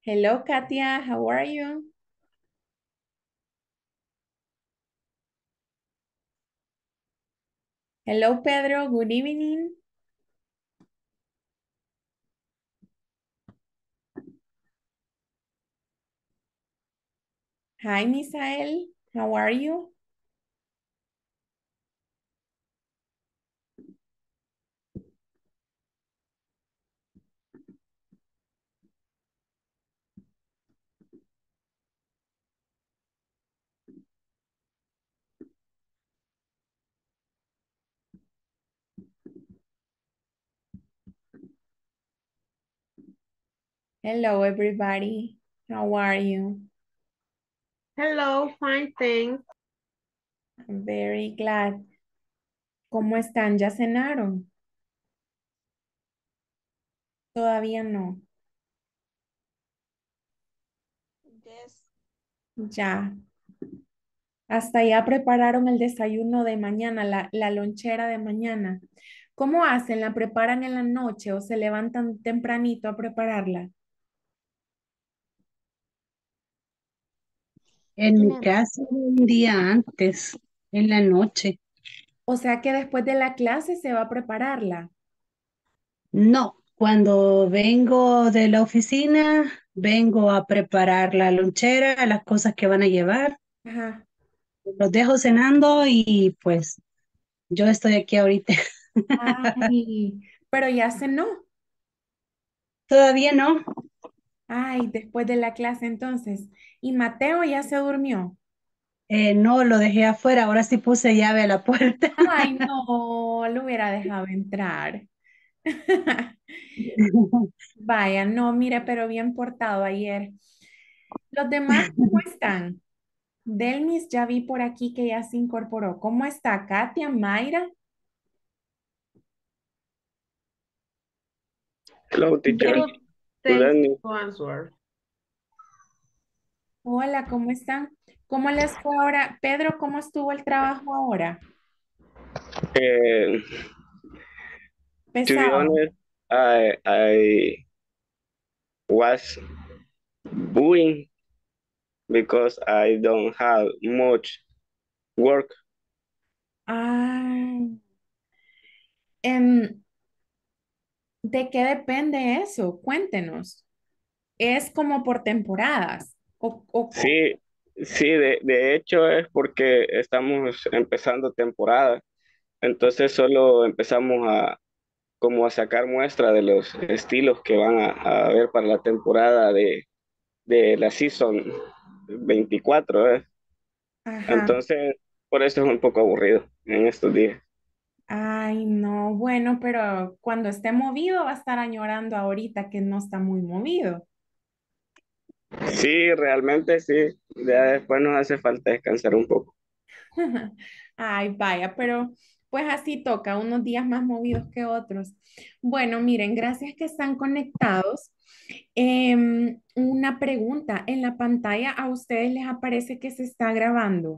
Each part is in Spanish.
Hello, Katia. How are you? Hello, Pedro. Good evening. Hi, Misael. How are you? Hello, everybody. How are you? Hello, fine, thanks. I'm very glad. ¿Cómo están? ¿Ya cenaron? Todavía no. Yes. Ya. Hasta ya prepararon el desayuno de mañana, la lonchera de mañana. ¿Cómo hacen? ¿La preparan en la noche o se levantan tempranito a prepararla? En mi Tenemos. caso, un día antes, en la noche. O sea que después de la clase se va a prepararla. No, cuando vengo de la oficina, vengo a preparar la lonchera, las cosas que van a llevar. Ajá. Los dejo cenando y pues yo estoy aquí ahorita. Ay, pero ya cenó. Todavía no, Ay, después de la clase entonces. Y Mateo ya se durmió. no lo dejé afuera, ahora sí puse llave a la puerta. Ay, no, lo hubiera dejado entrar. Vaya, no, mire, pero bien portado ayer. Los demás, ¿cómo están? Delmis, ya vi por aquí que ya se incorporó. ¿Cómo está Katia, Mayra? Hello, teacher. Good, Good thanks evening. to answer. Hola, ¿cómo están? ¿Cómo les fue ahora? Pedro, ¿cómo estuvo el trabajo ahora? Uh, to be Pesado. honest, I was booing because I don't have much work. Ah, em, ¿de qué depende eso? Cuéntenos. Es como por temporadas. Sí, sí, de hecho es porque estamos empezando temporada. Entonces solo empezamos a como a sacar muestra de los estilos que van a haber para la temporada de la season 24, ¿eh? Ajá. Entonces, por eso es un poco aburrido en estos días. Ay, no, bueno, pero cuando esté movido va a estar añorando ahorita que no está muy movido. Sí, realmente sí. Ya después nos hace falta descansar un poco. Ay, vaya, pero pues así toca, unos días más movidos que otros. Bueno, miren, gracias que están conectados. Una pregunta, en la pantalla a ustedes les aparece que se está grabando.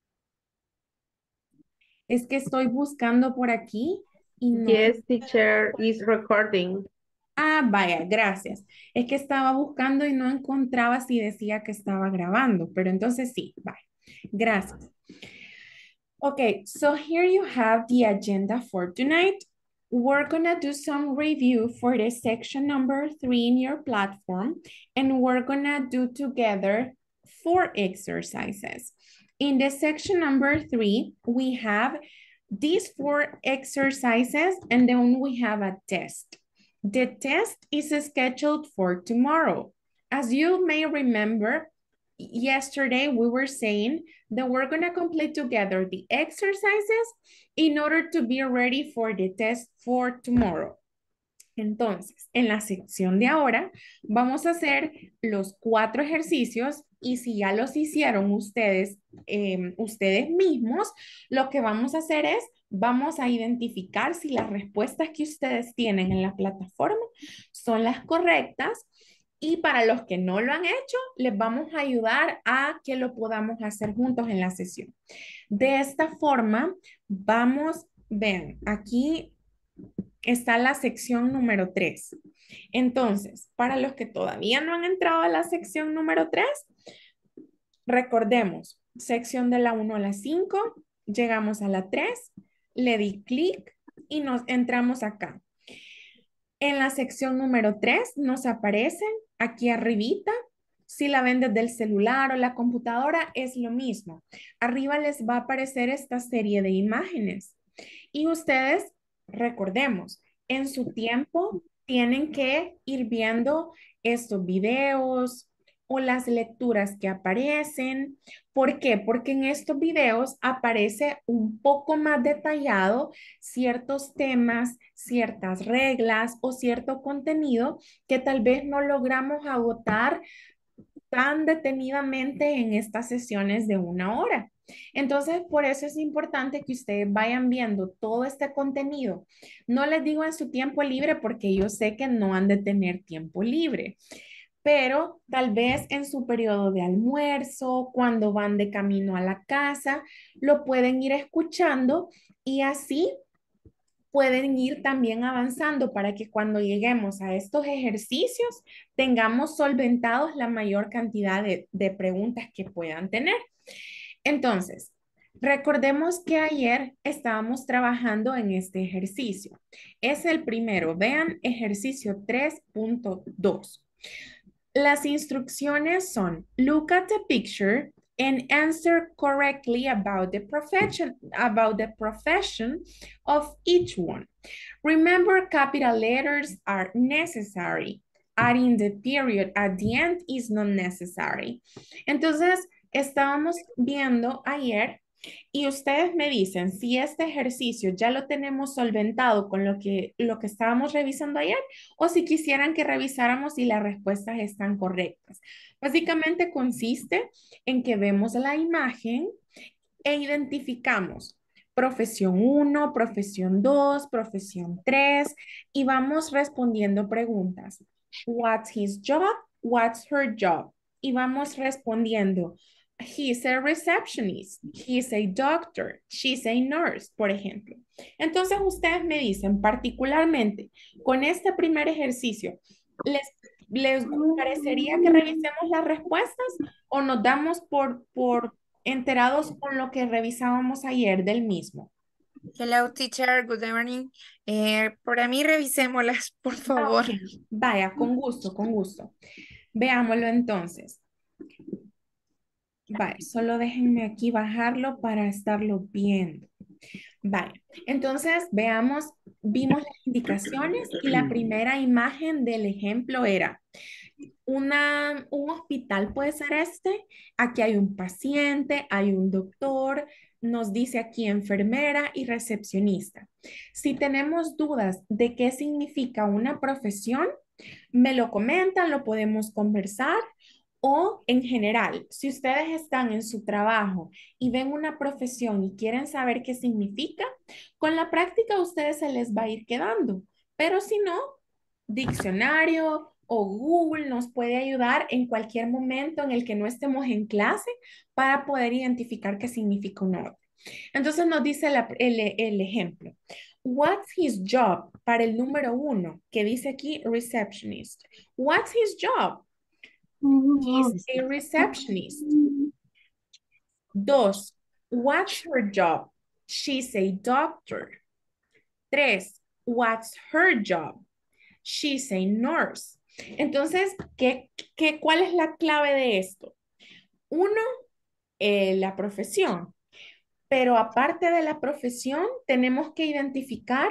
Es que estoy buscando por aquí y no. Yes, teacher is recording. Ah, vaya, gracias. Es que estaba buscando y no encontraba si decía que estaba grabando, pero entonces sí, vaya. Gracias. Okay, so here you have the agenda for tonight. We're gonna do some review for the section number 3 in your platform, and we're gonna do together 4 exercises. In the section number 3, we have these 4 exercises, and then we have a test. The test is scheduled for tomorrow. As you may remember, yesterday we were saying that we're going to complete together the exercises in order to be ready for the test for tomorrow. Entonces, en la sección de ahora vamos a hacer los 4 ejercicios y si ya los hicieron ustedes mismos, lo que vamos a hacer es, vamos a identificar si las respuestas que ustedes tienen en la plataforma son las correctas y para los que no lo han hecho, les vamos a ayudar a que lo podamos hacer juntos en la sesión. De esta forma, ven, aquí está la sección número 3. Entonces, para los que todavía no han entrado a la sección número 3, recordemos, sección de la 1 a la 5, llegamos a la 3, le di clic y nos entramos acá. En la sección número 3 nos aparecen aquí arribita. Si la ven desde el celular o la computadora es lo mismo. Arriba les va a aparecer esta serie de imágenes. Y ustedes, recordemos, en su tiempo tienen que ir viendo estos videos o las lecturas que aparecen. ¿Por qué? Porque en estos videos aparece un poco más detallado ciertos temas, ciertas reglas o cierto contenido que tal vez no logramos agotar tan detenidamente en estas sesiones de 1 hora. Entonces, por eso es importante que ustedes vayan viendo todo este contenido. No les digo en su tiempo libre porque yo sé que no han de tener tiempo libre, pero tal vez en su periodo de almuerzo, cuando van de camino a la casa, lo pueden ir escuchando y así pueden ir también avanzando para que cuando lleguemos a estos ejercicios tengamos solventados la mayor cantidad de preguntas que puedan tener. Entonces, recordemos que ayer estábamos trabajando en este ejercicio. Es el primero. Vean ejercicio 3.2. Las instrucciones son, look at the picture and answer correctly about the profession of each one. Remember, capital letters are necessary. Adding the period at the end is not necessary. Entonces, estábamos viendo ayer y ustedes me dicen si este ejercicio ya lo tenemos solventado con lo que estábamos revisando ayer o si quisieran que revisáramos si las respuestas están correctas. Básicamente consiste en que vemos la imagen e identificamos profesión 1, profesión 2, profesión 3 y vamos respondiendo preguntas. What's his job? What's her job? Y vamos respondiendo. He's a receptionist. He's a doctor. She's a nurse, por ejemplo. Entonces ustedes me dicen, particularmente con este primer ejercicio, ¿les parecería que revisemos las respuestas o nos damos por enterados con lo que revisábamos ayer del mismo? Hello, teacher. Good morning. Para mí, revisémoslas, por favor. Ok, vaya, con gusto, con gusto. Veámoslo entonces. Vale, solo déjenme aquí bajarlo para estarlo viendo. Vale, entonces veamos, vimos las indicaciones y la primera imagen del ejemplo era un hospital, puede ser este. Aquí hay un paciente, hay un doctor, nos dice aquí enfermera y recepcionista. Si tenemos dudas de qué significa una profesión, me lo comentan, lo podemos conversar. O en general, si ustedes están en su trabajo y ven una profesión y quieren saber qué significa, con la práctica a ustedes se les va a ir quedando. Pero si no, diccionario o Google nos puede ayudar en cualquier momento en el que no estemos en clase para poder identificar qué significa un orden. Entonces nos dice el ejemplo. What's his job? Para el número 1, que dice aquí receptionist. What's his job? He's a receptionist. 2. What's her job? She's a doctor. 3. What's her job? She's a nurse. Entonces, ¿cuál es la clave de esto? 1, la profesión. Pero aparte de la profesión, tenemos que identificar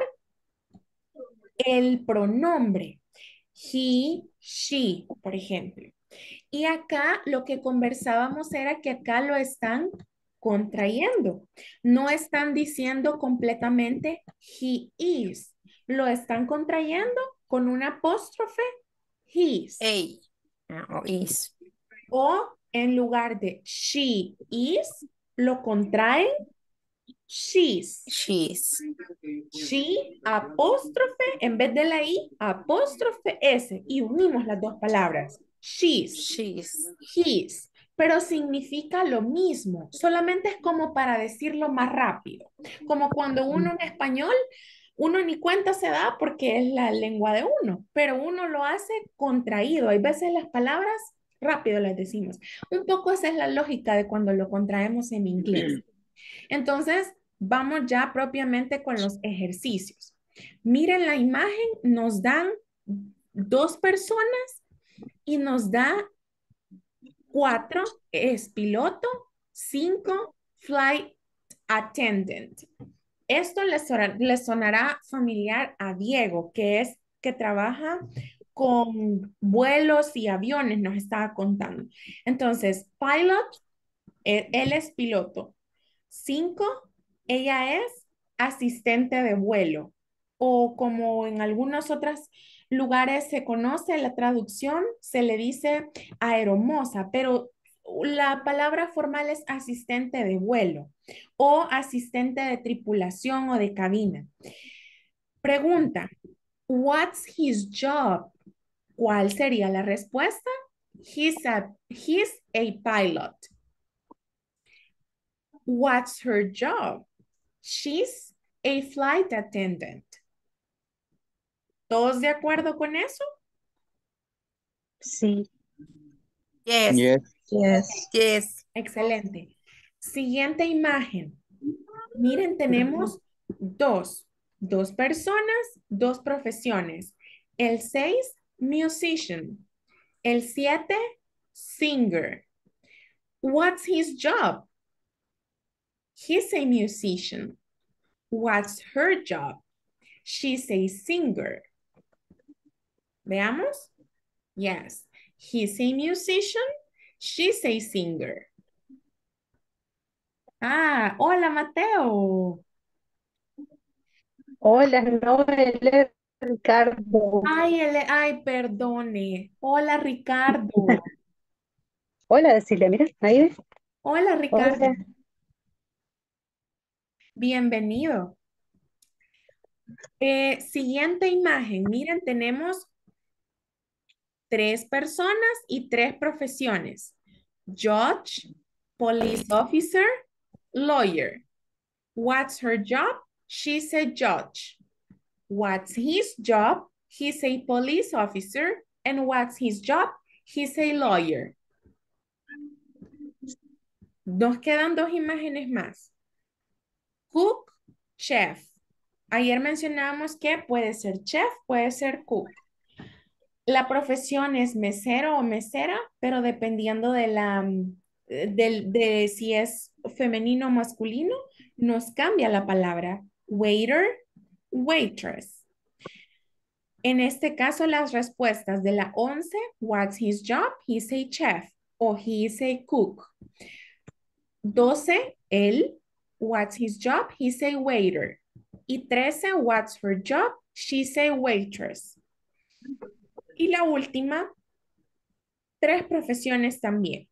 el pronombre. He, she, por ejemplo. Y acá lo que conversábamos era que acá lo están contrayendo. No están diciendo completamente he is. Lo están contrayendo con un apóstrofe his. Hey, o is. O en lugar de she is, lo contraen she's. She's. She, apóstrofe, en vez de la I, apóstrofe S. Y unimos las dos palabras. She's. She's. His, pero significa lo mismo, solamente es como para decirlo más rápido, como cuando uno en español Uno ni cuenta se da porque es la lengua de uno, pero uno lo hace contraído. Hay veces las palabras rápido las decimos. Un poco esa es la lógica de cuando lo contraemos en inglés. Entonces, vamos ya propiamente con los ejercicios. Miren la imagen, nos dan 2 personas y nos da 4 es piloto, 5 flight attendant. Esto le sonará familiar a Diego, que trabaja con vuelos y aviones, nos estaba contando. Entonces, pilot, él es piloto. 5, ella es asistente de vuelo. O como en algunos otros lugares se conoce la traducción, se le dice aeromoza, pero la palabra formal es asistente de vuelo o asistente de tripulación o de cabina. Pregunta, what's his job? ¿Cuál sería la respuesta? He's a pilot. What's her job? She's a flight attendant. ¿Todos de acuerdo con eso? Sí, Yes, Yes. yes. yes. Excelente. Siguiente imagen. Miren, tenemos dos personas, 2 profesiones. El 6, musician. El 7, singer. What's his job? He's a musician. What's her job? She's a singer. Veamos. Yes. He's a musician. She's a singer. Ah, hola Mateo. Hola, no, él es Ricardo. Ay, perdone. Hola Ricardo. Hola, decirle, mira, ahí ves. Hola Ricardo. Hola. Bienvenido. Siguiente imagen. Miren, tenemos 3 personas y 3 profesiones. Judge, police officer, lawyer. What's her job? She's a judge. What's his job? He's a police officer. And what's his job? He's a lawyer. Nos quedan 2 imágenes más. Cook, chef. Ayer mencionamos que puede ser chef, puede ser cook. La profesión es mesero o mesera, pero dependiendo de si es femenino o masculino, nos cambia la palabra. Waiter, waitress. En este caso, las respuestas de la 11, what's his job? He's a chef o he's a cook. 12, él, what's his job? He's a waiter. Y 13, what's her job? She's a waitress. Y la última, 3 profesiones también.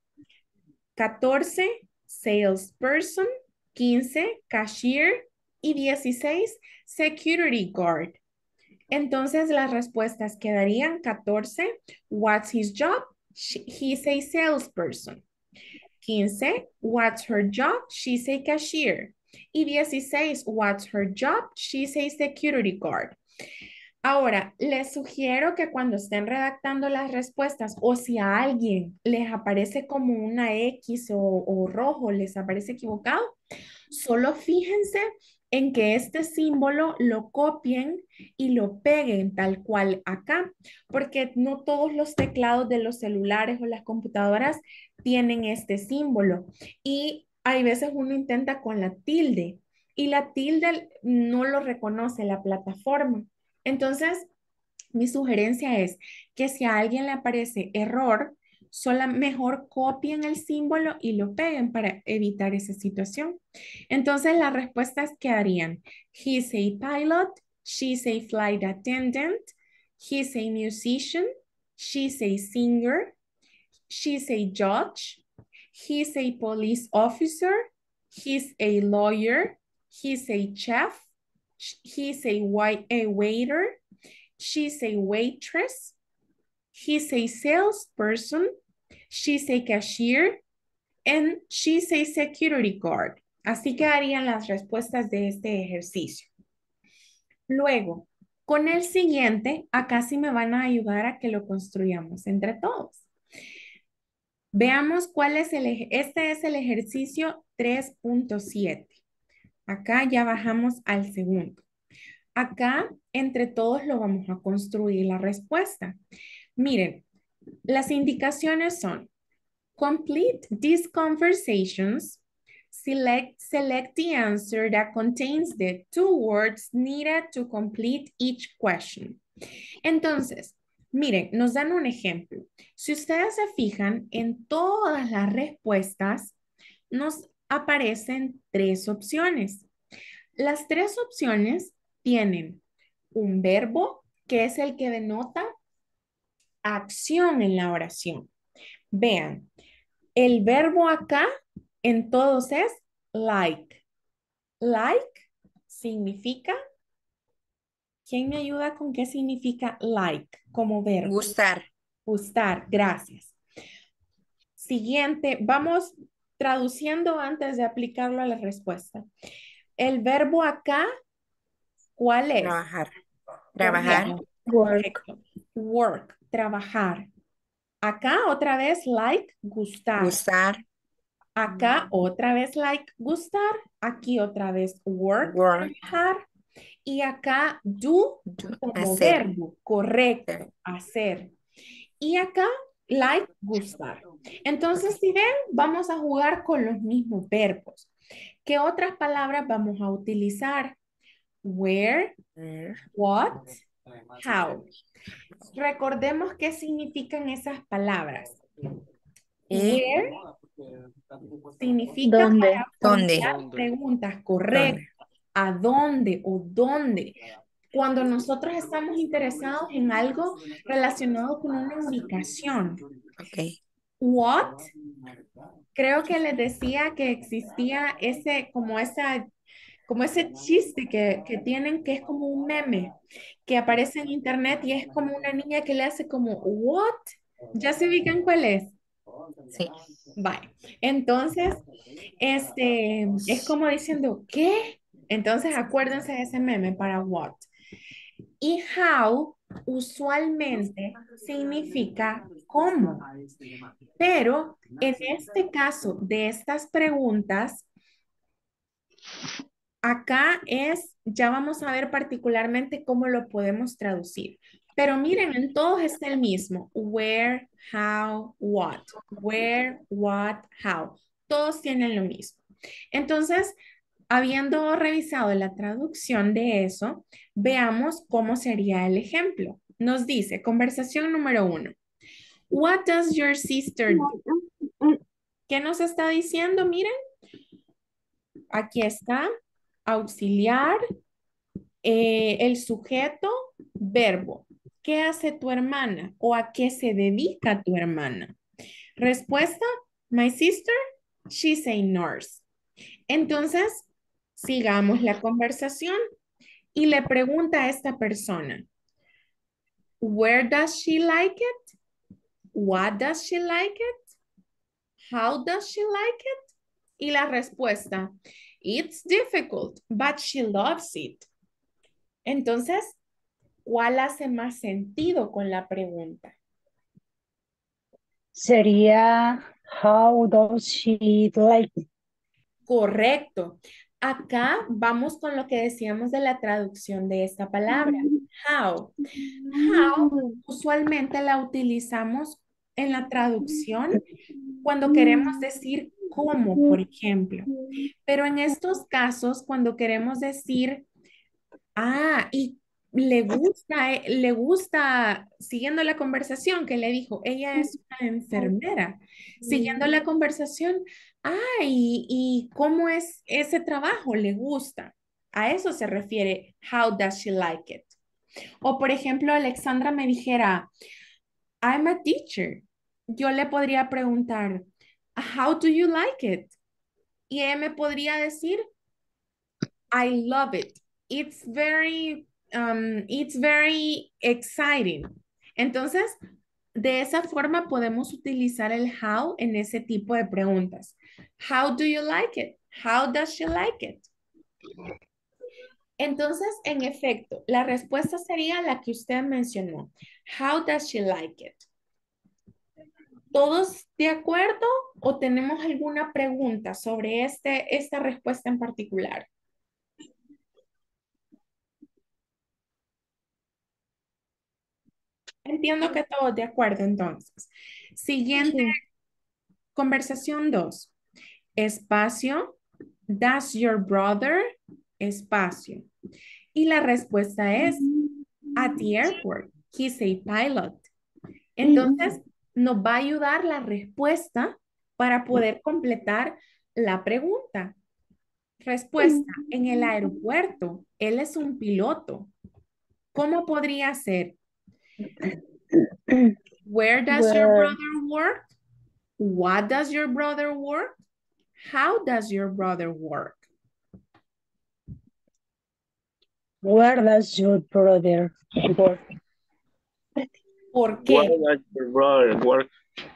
14, salesperson. 15, cashier. Y 16, security guard. Entonces las respuestas quedarían 14, what's his job? He's a salesperson. 15, what's her job? She's a cashier. Y 16, what's her job? She's a security guard. Ahora, les sugiero que cuando estén redactando las respuestas o si a alguien les aparece como una X o rojo, les aparece equivocado, solo fíjense en que este símbolo lo copien y lo peguen tal cual acá, porque no todos los teclados de los celulares o las computadoras tienen este símbolo y hay veces uno intenta con la tilde y la tilde no lo reconoce la plataforma. Entonces, mi sugerencia es que si a alguien le aparece error, solo mejor copien el símbolo y lo peguen para evitar esa situación. Entonces, las respuestas quedarían, he's a pilot, she's a flight attendant, he's a musician, she's a singer, she's a judge, he's a police officer, he's a lawyer, he's a chef, he's a waiter, she's a waitress, he's a salesperson, she's a cashier, and she's a security guard. Así quedarían las respuestas de este ejercicio. Luego, con el siguiente, acá sí me van a ayudar a que lo construyamos entre todos. Veamos cuál es este es el ejercicio 3.7. Acá ya bajamos al segundo. Acá entre todos lo vamos a construir la respuesta. Miren, las indicaciones son complete these conversations, select the answer that contains the two words needed to complete each question. Entonces, miren, nos dan un ejemplo. Si ustedes se fijan, en todas las respuestas nos aparecen tres opciones. Las tres opciones tienen un verbo, que es el que denota acción en la oración. Vean, el verbo acá en todos es like. Like significa, ¿quién me ayuda con qué significa like como verbo? Gustar. Gustar, gracias. Siguiente, vamos traduciendo antes de aplicarlo a la respuesta. El verbo acá, ¿cuál es? Trabajar. Trabajar. Correcto. Work, trabajar. Acá otra vez like, gustar. Gustar. Acá otra vez like, gustar. Aquí otra vez work, Work. trabajar. Y acá do como Hacer. verbo, correcto, hacer. Y acá like, gustar. Entonces, si ven, vamos a jugar con los mismos verbos. ¿Qué otras palabras vamos a utilizar? Where, what, how. Recordemos qué significan esas palabras. Where significa ¿Dónde? para ¿Dónde? formular preguntas, correcto. ¿A dónde o dónde? Cuando nosotros estamos interesados en algo relacionado con una ubicación. Ok. What, creo que les decía que existía como ese chiste que tienen que es como un meme que aparece en internet y es como una niña que le hace como, what? ¿Ya se ubican cuál es? Sí. Vale. Entonces, es como diciendo, ¿qué? Entonces, acuérdense de ese meme para what. Y how usualmente significa cómo. Pero en este caso de estas preguntas, acá ya vamos a ver particularmente cómo lo podemos traducir. Pero miren, en todos está el mismo. Where, how, what. Where, what, how. Todos tienen lo mismo. Entonces, habiendo revisado la traducción de eso, veamos cómo sería el ejemplo. Nos dice, conversación número 1. What does your sister do? ¿Qué nos está diciendo? Miren, aquí está, auxiliar, el sujeto, verbo. ¿Qué hace tu hermana o a qué se dedica tu hermana? Respuesta, my sister, she's a nurse. Entonces, sigamos la conversación y le pregunta a esta persona, where does she like it? What does she like it? How does she like it? Y la respuesta, it's difficult, but she loves it. Entonces, ¿cuál hace más sentido con la pregunta? Sería, how does she like it? Correcto. Acá vamos con lo que decíamos de la traducción de esta palabra. How. How usualmente la utilizamos en la traducción cuando queremos decir cómo, por ejemplo. Pero en estos casos, cuando queremos decir, y le gusta, siguiendo la conversación que le dijo, ella es una enfermera. Siguiendo la conversación, ¿y cómo es ese trabajo? ¿Le gusta? A eso se refiere, how does she like it? O por ejemplo, Alexandra me dijera, I'm a teacher. Yo le podría preguntar, how do you like it? Y ella me podría decir, I love it. It's very exciting. Entonces, de esa forma podemos utilizar el how en ese tipo de preguntas. How do you like it? How does she like it? Entonces, en efecto, la respuesta sería la que usted mencionó. How does she like it? ¿Todos de acuerdo o tenemos alguna pregunta sobre esta respuesta en particular? Entiendo que todos de acuerdo entonces. Siguiente conversación 2. Espacio. Does your brother? Espacio. Y la respuesta es at the airport. He's a pilot. Entonces, nos va a ayudar la respuesta para poder completar la pregunta. Respuesta, en el aeropuerto, él es un piloto. ¿Cómo podría ser? Where does your brother work? What does your brother work? How does your brother work? Where does your brother work? ¿Por Where qué? does your brother work?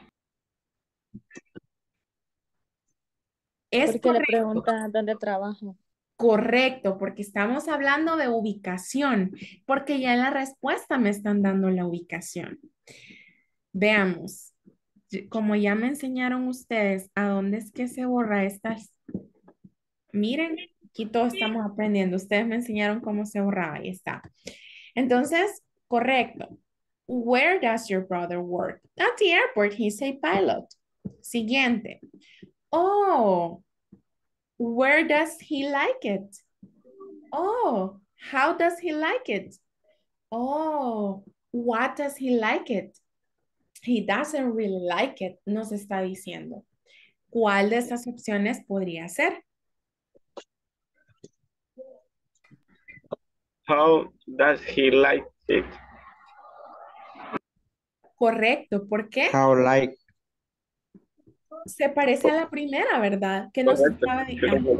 Es Porque le correcto. pregunta dónde trabaja. Correcto, porque estamos hablando de ubicación, porque ya en la respuesta me están dando la ubicación. Veamos, como ya me enseñaron ustedes, ¿a dónde es que se borra estas? Miren, aquí todos estamos aprendiendo. Ustedes me enseñaron cómo se borraba, ahí está. Entonces, correcto. Where does your brother work? At the airport, he's a pilot. Siguiente. Oh, where does he like it? Oh, how does he like it? Oh, what does he like it? He doesn't really like it, nos está diciendo. ¿Cuál de esas opciones podría ser? How does he like it? Correcto, ¿por qué? How like Se parece a la primera, ¿verdad? Que nos Correcto. estaba diciendo.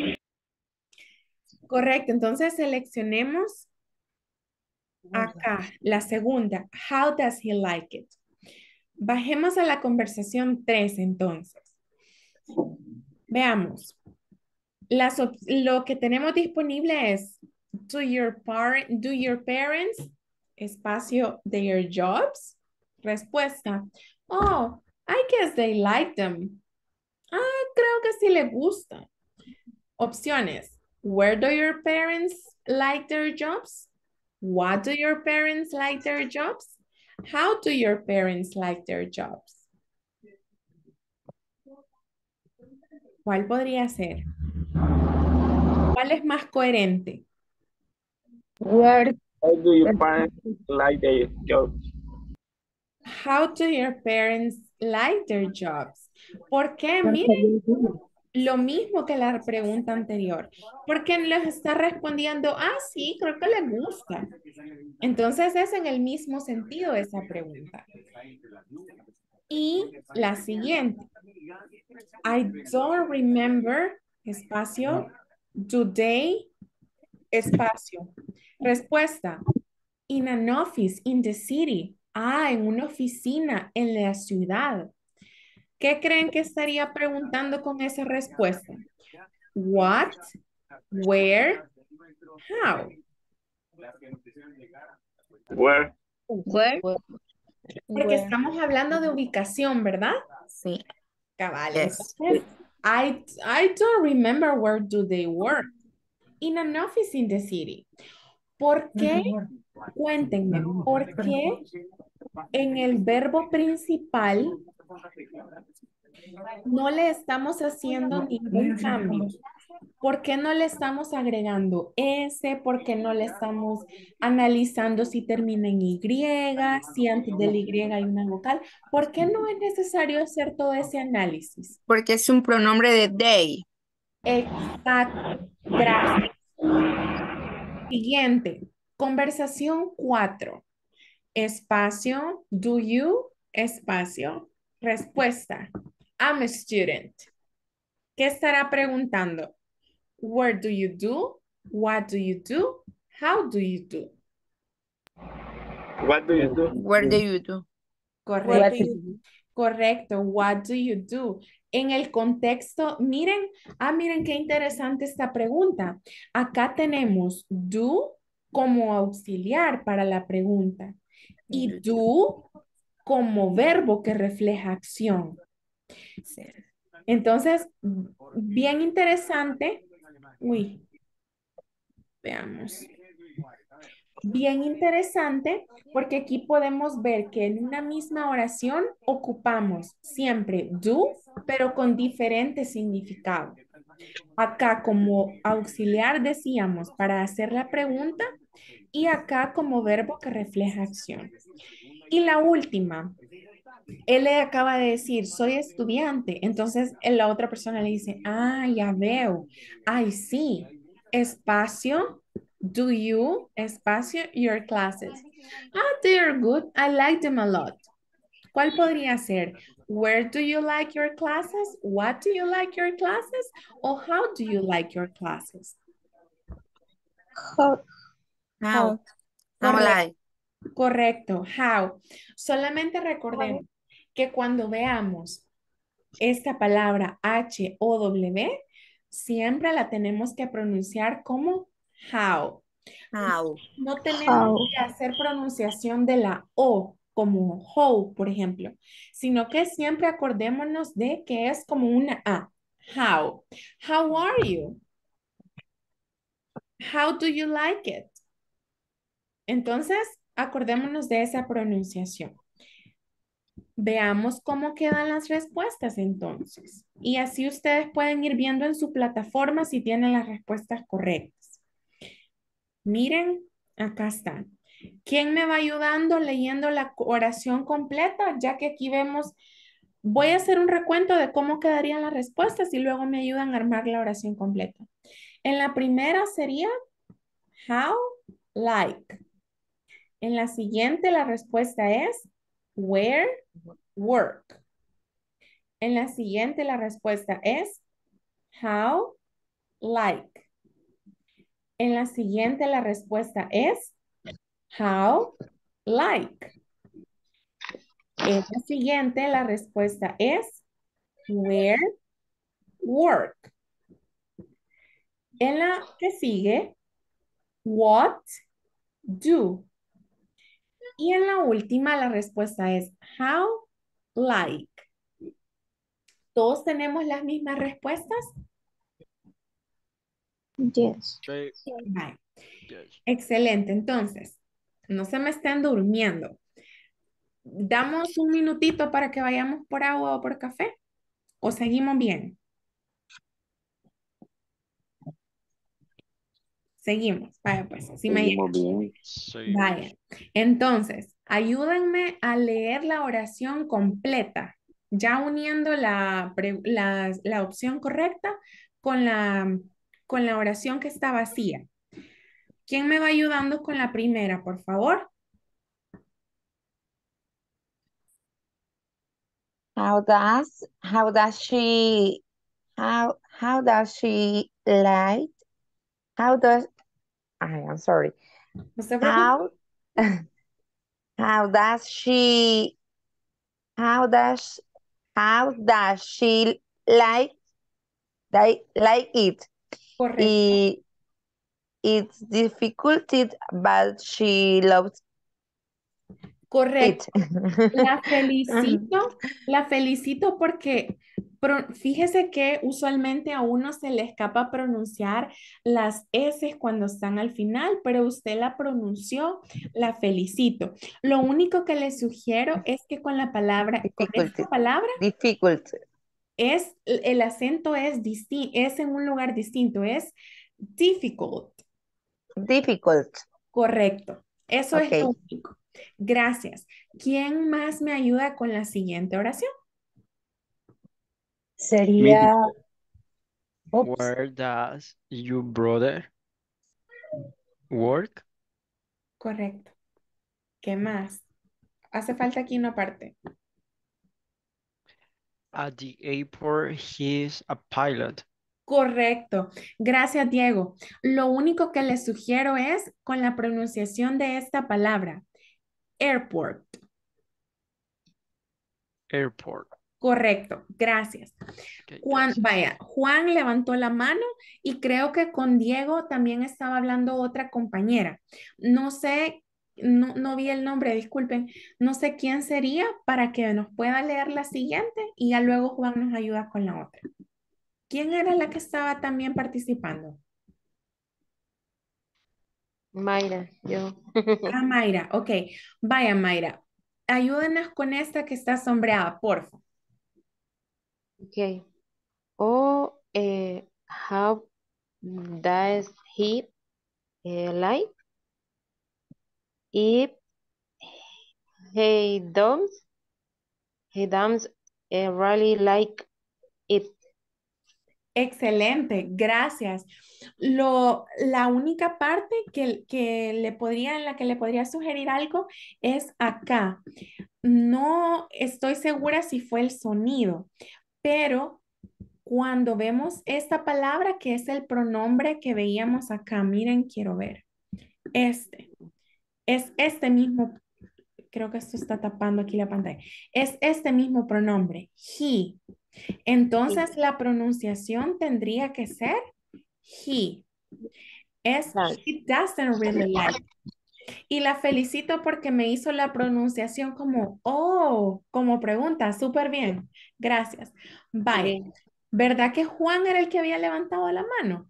Correcto, entonces seleccionemos acá la segunda. How does he like it? Bajemos a la conversación 3 entonces. Veamos. Lo que tenemos disponible es do your parents espacio their jobs? Respuesta. Oh, I guess they like them. Creo que sí le gusta. Opciones. Where do your parents like their jobs? What do your parents like their jobs? How do your parents like their jobs? ¿Cuál podría ser? ¿Cuál es más coherente? Where How do your parents like their jobs? How do your parents like their jobs? ¿Por qué? Miren, lo mismo que la pregunta anterior. ¿Por qué les está respondiendo? Sí, creo que le gusta. Entonces es en el mismo sentido esa pregunta. Y la siguiente. I don't remember, espacio, do they, espacio. Respuesta. In an office, in the city. En una oficina, en la ciudad. ¿Qué creen que estaría preguntando con esa respuesta? What, where, how. Where? Where? Porque estamos hablando de ubicación, ¿verdad? Sí. Cabal. Yes. Entonces, I don't remember where do they work. In an office in the city. ¿Por qué? Cuéntenme, ¿por qué en el verbo principal no le estamos haciendo ningún cambio? ¿Por qué no le estamos agregando S? ¿Por qué no le estamos analizando si termina en Y? Si antes del Y hay una vocal. ¿Por qué no es necesario hacer todo ese análisis? Porque es un pronombre de they. Exacto. Gracias. Siguiente. Conversación 4. Espacio. Do you? Espacio. Respuesta. I'm a student. ¿Qué estará preguntando? Where do you do? What do you do? How do you do? What do you do? Where do you do? Correcto. Correcto. What do you do? En el contexto, miren qué interesante esta pregunta. Acá tenemos do como auxiliar para la pregunta y do como verbo que refleja acción. Entonces, bien interesante. Uy, veamos. Bien interesante porque aquí podemos ver que en una misma oración ocupamos siempre do, pero con diferente significado. Acá como auxiliar decíamos para hacer la pregunta y acá como verbo que refleja acción. Y la última, él le acaba de decir, soy estudiante. Entonces la otra persona le dice, ya veo. Ay, sí. Espacio, do you, espacio, your classes. They are good. I like them a lot. ¿Cuál podría ser? Where do you like your classes? What do you like your classes? O how do you like your classes? How, How? How Correcto. like? Correcto. How. Solamente recordemos que cuando veamos esta palabra H-O-W, siempre la tenemos que pronunciar como how. How? No tenemos que hacer pronunciación de la O como how, por ejemplo, sino que siempre acordémonos de que es como una A. How. How are you? How do you like it? Entonces, acordémonos de esa pronunciación. Veamos cómo quedan las respuestas entonces. Y así ustedes pueden ir viendo en su plataforma si tienen las respuestas correctas. Miren, acá están. ¿Quién me va ayudando leyendo la oración completa? Ya que aquí vemos, voy a hacer un recuento de cómo quedarían las respuestas y luego me ayudan a armar la oración completa. En la primera sería how, like. En la siguiente la respuesta es where, work. En la siguiente la respuesta es how, like. En la siguiente la respuesta es how, like. En la siguiente la respuesta es where, work. En la que sigue, what, do. Y en la última la respuesta es how, like. ¿Todos tenemos las mismas respuestas? yes. Vale. Excelente, entonces, no se me estén durmiendo. ¿Damos un minutito para que vayamos por agua o por café? ¿O seguimos bien? Seguimos. Vaya, pues, así me Seguimos llega. bien. Vaya. Entonces, ayúdenme a leer la oración completa, ya uniendo la opción correcta con con la oración que está vacía. ¿Quién me va ayudando con la primera, por favor? How does she how does she like I'm sorry. No se preocupe. How how does she how does how does she like it? Correcto. It's difficult, but she loves Correcto. it. La felicito porque fíjese que usualmente a uno se le escapa pronunciar las S cuando están al final, pero usted la pronunció, la felicito. Lo único que le sugiero es que con con Difficult, esta palabra difficult, el acento es en un lugar distinto, es difficult. difficult. Correcto. Eso es lo Okay. único. Gracias. ¿Quién más me ayuda con la siguiente oración? Sería, ups, Where does your brother work? Correcto. ¿Qué más? Hace falta aquí una parte. At the airport, he's a pilot. Correcto. Gracias, Diego. Lo único que le sugiero es con la pronunciación de esta palabra. Airport. airport. Correcto, gracias. Okay, Juan, gracias. vaya, Juan levantó la mano y creo que con Diego también estaba hablando otra compañera. No sé, no vi el nombre, disculpen. No sé quién sería para que nos pueda leer la siguiente y ya luego Juan nos ayuda con la otra. ¿Quién era la que estaba también participando? Mayra, yo. Ah, Mayra, ok. Vaya, Mayra, ayúdenos con esta que está sombreada, porfa. Okay. Oh, how does he like? If he does really like it. Excelente, gracias. La única parte en la que le podría sugerir algo es acá. No estoy segura si fue el sonido, pero cuando vemos esta palabra que es el pronombre que veíamos acá, miren, quiero ver. Es este mismo, creo que esto está tapando aquí la pantalla. Es este mismo pronombre, he. Entonces la pronunciación tendría que ser he. Es Nice. he doesn't really like. Y la felicito porque me hizo la pronunciación como, oh, como pregunta, súper bien. Gracias. Bye. Okay. ¿Verdad que Juan era el que había levantado la mano?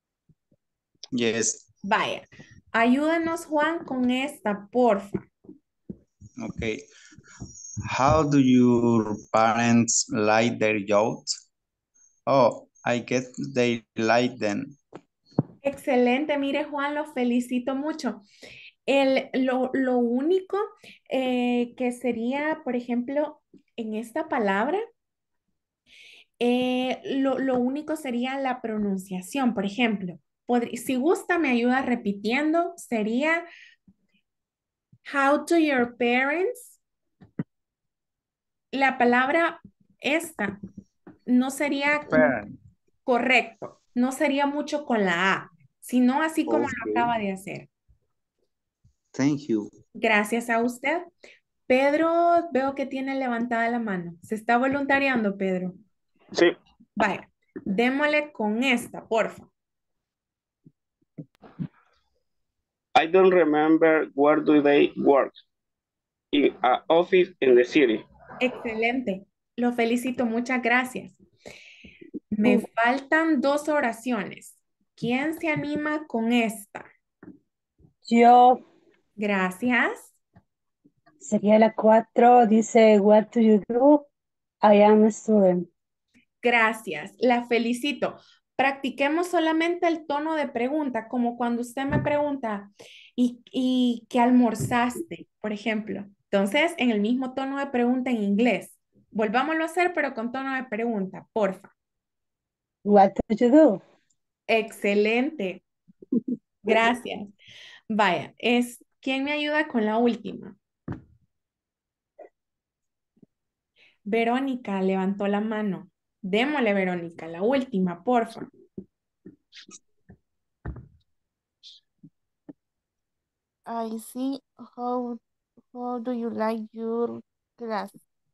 Yes. Vaya. Ayúdanos, Juan, con esta, porfa. Okay. How do your parents like their yachts? Oh, I guess they like them. Excelente, mire Juan, lo felicito mucho. Lo único que sería, por ejemplo, en esta palabra, lo único sería la pronunciación. Por ejemplo, si gusta, me ayuda repitiendo, sería, how do your parents? La palabra esta no sería Parent. correcto, no sería mucho con la A, sino así como lo Okay. acaba de hacer. Thank you. Gracias a usted. Pedro, veo que tiene levantada la mano. ¿Se está voluntariando, Pedro? Sí. Vaya, démosle con esta, porfa. I don't remember where do they work. In an office in the city. Excelente. Lo felicito, muchas gracias. Me faltan dos oraciones. ¿Quién se anima con esta? Yo, Gracias. sería la 4, dice, what do you do? I am a student. Gracias. La felicito. Practiquemos solamente el tono de pregunta, como cuando usted me pregunta, ¿y qué almorzaste? Por ejemplo. Entonces, en el mismo tono de pregunta en inglés. Volvámoslo a hacer, pero con tono de pregunta, porfa. What do you do? Excelente. Gracias. Vaya, ¿quién me ayuda con la última? Verónica levantó la mano. Démosle, Verónica, la última, porfa. I see. How do you like your class?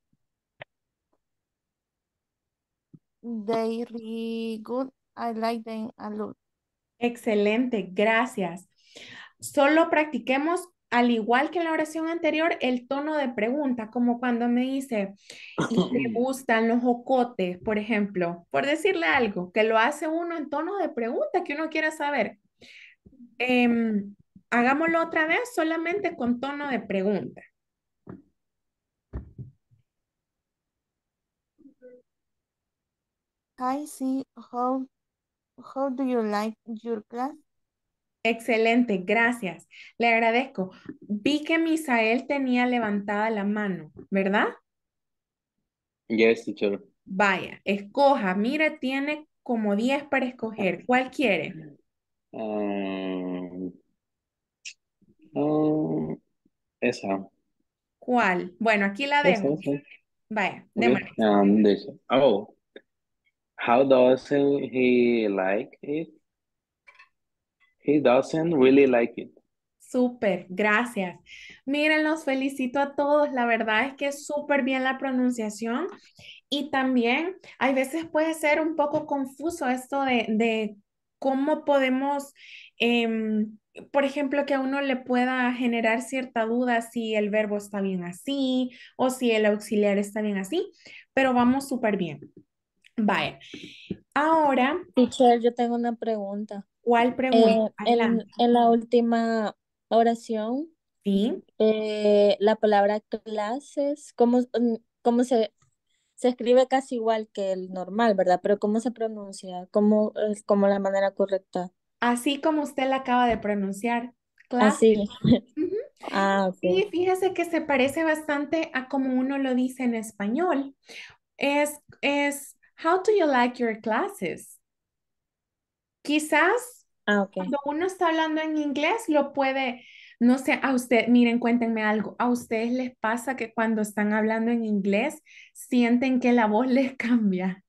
They really good. I like them a lot. Excelente, gracias. Solo practiquemos, al igual que en la oración anterior, el tono de pregunta, como cuando me dice, ¿y te gustan los jocotes, por ejemplo? Por decirle algo, que lo hace uno en tono de pregunta que uno quiere saber. Hagámoslo otra vez solamente con tono de pregunta. I see. How do you like your class? Excelente, gracias. Le agradezco. Vi que Misael tenía levantada la mano, ¿verdad? Yes, teacher. Vaya, escoja. Mire, tiene como 10 para escoger. ¿Cuál quiere? Um, esa. ¿Cuál? Bueno, aquí la dejo. Esa. Vaya, Okay. démosle. This. Oh, how doesn't he like it? He doesn't really like it. Súper, gracias. Miren, los felicito a todos. La verdad es que es súper bien la pronunciación y también hay veces puede ser un poco confuso esto de cómo podemos, por ejemplo, que a uno le pueda generar cierta duda si el verbo está bien así o si el auxiliar está bien así, pero vamos súper bien. Vaya, ahora, Teacher, yo tengo una pregunta. ¿cuál pregunta? Adelante. En la última oración, Sí. la palabra clases, cómo se escribe casi igual que el normal, ¿verdad? Pero ¿cómo se pronuncia? ¿Cómo es como la manera correcta? Así como usted la acaba de pronunciar, clase. Así. Ujú. Ah, ok. Sí, fíjese que se parece bastante a como uno lo dice en español. How do you like your classes? Quizás Ah, ok. cuando uno está hablando en inglés lo puede, no sé, a usted, miren, cuéntenme algo. ¿A ustedes les pasa que cuando están hablando en inglés sienten que la voz les cambia?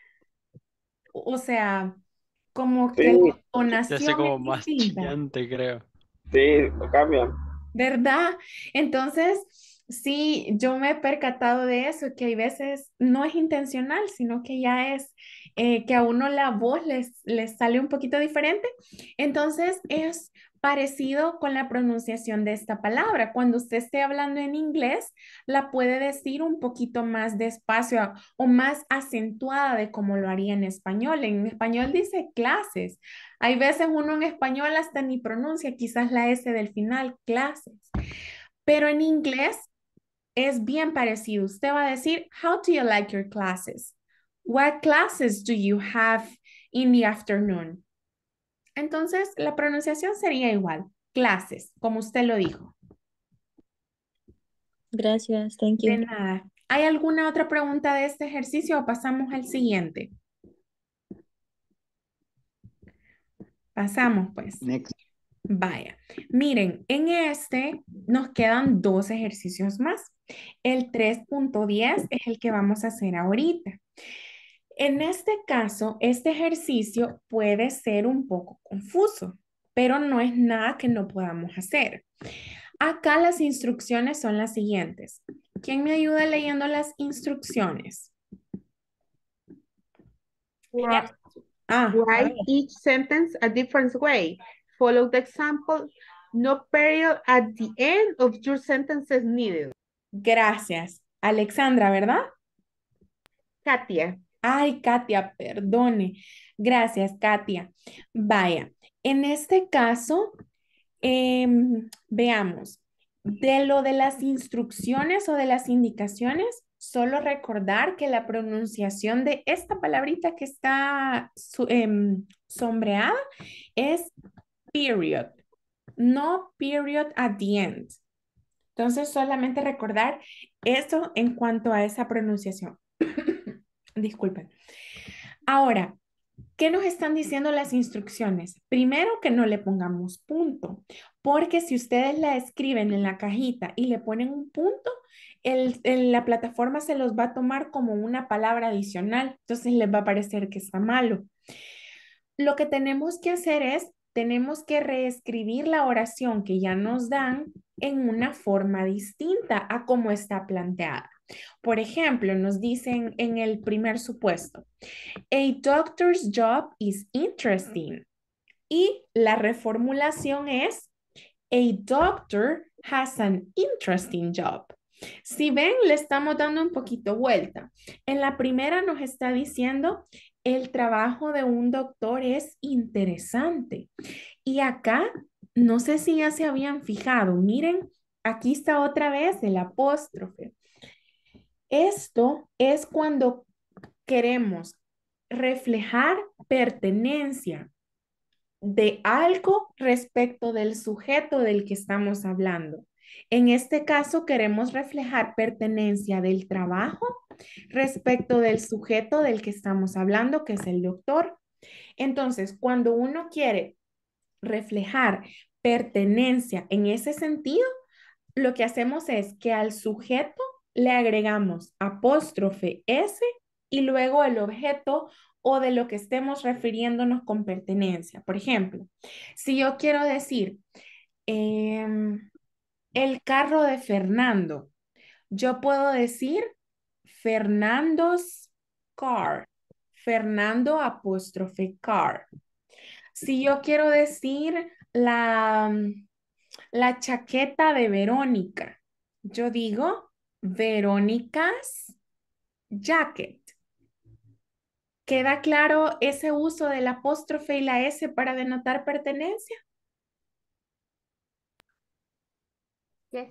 O sea, como que la Sí, Se hace entonación como es más distinta. chillante, creo. sí, lo cambian. ¿Verdad? Entonces, sí, yo me he percatado de eso, que hay veces no es intencional, sino que ya es que a uno la voz les sale un poquito diferente. Entonces, es parecido con la pronunciación de esta palabra. Cuando usted esté hablando en inglés, la puede decir un poquito más despacio o más acentuada de como lo haría en español. En español dice clases. Hay veces uno en español hasta ni pronuncia quizás la S del final, clases. Pero en inglés es bien parecido. Usted va a decir, how do you like your classes? What classes do you have in the afternoon? Entonces, la pronunciación sería igual, clases, como usted lo dijo. Gracias, thank De you. nada. ¿Hay alguna otra pregunta de este ejercicio o pasamos al siguiente? Pasamos, pues. Next. Vaya, miren, en este nos quedan dos ejercicios más. El 3.10 es el que vamos a hacer ahorita. En este caso, este ejercicio puede ser un poco confuso, pero no es nada que no podamos hacer. Acá las instrucciones son las siguientes. ¿Quién me ayuda leyendo las instrucciones? Write A ver. each sentence a different way. Follow the example. No period at the end of your sentences needed. Gracias. Alexandra, ¿verdad? Katia. Ay, Katia, perdone. Gracias, Katia. Vaya, en este caso, veamos, de lo de las instrucciones o de las indicaciones, solo recordar que la pronunciación de esta palabrita que está sombreada es period, no period at the end. Entonces, solamente recordar eso en cuanto a esa pronunciación. Disculpen. Ahora, ¿qué nos están diciendo las instrucciones? Primero que no le pongamos punto, porque si ustedes la escriben en la cajita y le ponen un punto, la plataforma se los va a tomar como una palabra adicional, entonces les va a parecer que está malo. Lo que tenemos que hacer es, tenemos que reescribir la oración que ya nos dan en una forma distinta a cómo está planteada. Por ejemplo, nos dicen en el primer supuesto, a doctor's job is interesting. Y la reformulación es, a doctor has an interesting job. Si ven, le estamos dando un poquito vuelta. En la primera nos está diciendo, el trabajo de un doctor es interesante. Y acá, no sé si ya se habían fijado, miren, aquí está otra vez el apóstrofe. Esto es cuando queremos reflejar pertenencia de algo respecto del sujeto del que estamos hablando. En este caso, queremos reflejar pertenencia del trabajo respecto del sujeto del que estamos hablando, que es el doctor. Entonces, cuando uno quiere reflejar pertenencia en ese sentido, lo que hacemos es que al sujeto le agregamos apóstrofe S y luego el objeto o de lo que estemos refiriéndonos con pertenencia. Por ejemplo, si yo quiero decir, El carro de Fernando. Yo puedo decir Fernando's car. Fernando apóstrofe car. Si yo quiero decir la chaqueta de Verónica, yo digo Verónica's jacket. ¿Queda claro ese uso del apóstrofe y la S para denotar pertenencia? Yes.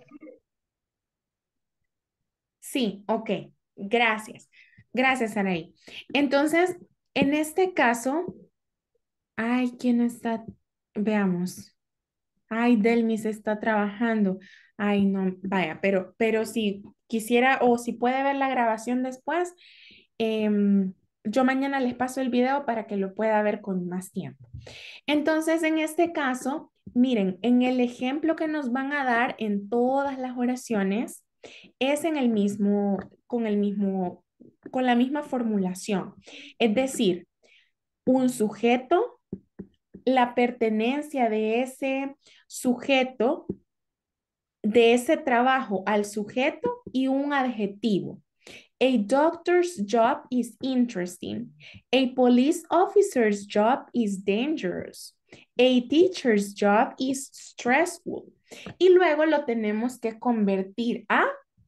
Sí, ok. Gracias. Gracias, Anaí. Entonces, en este caso, ay, ¿quién está? Veamos. Ay, Delmis está trabajando. Ay, no, vaya, pero si quisiera o si puede ver la grabación después, yo mañana les paso el video para que lo pueda ver con más tiempo. Entonces, en este caso, miren, en el ejemplo que nos van a dar en todas las oraciones, es en el mismo, con la misma formulación. Es decir, un sujeto, la pertenencia de ese sujeto, de ese trabajo al sujeto y un adjetivo. A doctor's job is interesting. A police officer's job is dangerous. A teacher's job is stressful. Y luego lo tenemos que convertir a